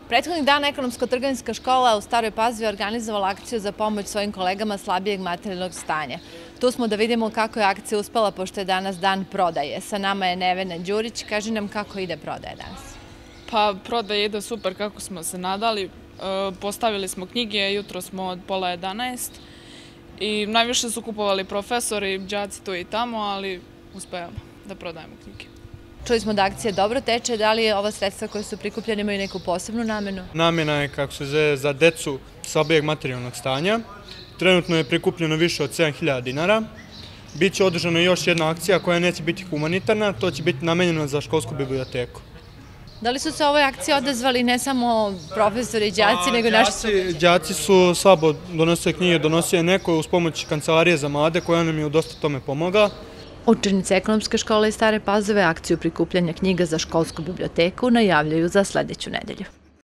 Prethodnih dana Ekonomsko-trgovinska škola u Staroj Pazovi organizovala akciju za pomoć svojim kolegama slabijeg materijalnog stanja. Tu smo da vidimo kako je akcija uspela, pošto je danas dan prodaje. Sa nama je Nevena Đurić. Kaži nam kako ide prodaja danas. Pa prodaja ide super kako smo se nadali. Postavili smo knjige, jutro smo od 10:30 i najviše su kupovali profesori, đaci tu i tamo, ali uspevamo da prodajemo knjige. Čuli smo da akcija dobro teče. Da li ova sredstva koje su prikupljene imaju neku posebnu namenu? Namena je, kako se zove, za decu slabijeg materijalnog stanja. Trenutno je prikupljeno više od 7.000 dinara. Biće održana još jedna akcija koja neće biti humanitarna, to će biti namenjeno za školsku biblioteku. Da li su se ovoj akciji odazvali ne samo profesori i đaci, nego i naši sugrađani? Đaci su slabo donosili knjige, donosio je neko uz pomoć kancelarije za mlade koja nam je u dosta tome pomogla. Učenici Ekonomske škole iz Stare Pazove akciju prikupljanja knjiga za školsku biblioteku najavljaju za sledeću nedelju.